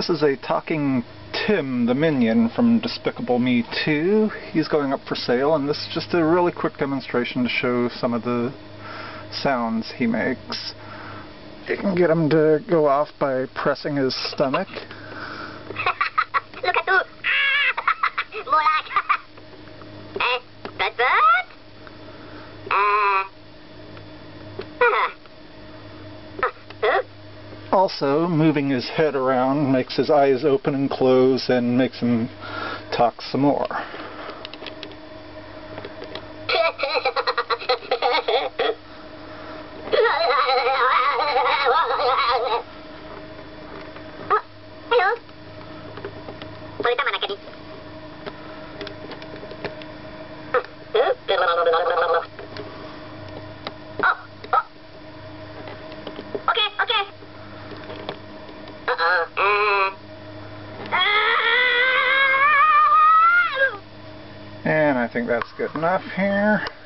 This is a talking Tim, the Minion from Despicable Me 2. He's going up for sale, and this is just a really quick demonstration to show some of the sounds he makes. You can get him to go off by pressing his stomach. Look at you! Mulak! Bird, bird? Also, moving his head around makes his eyes open and close and makes him talk some more. Hello? Balita mana kini? Okay. And I think that's good enough here.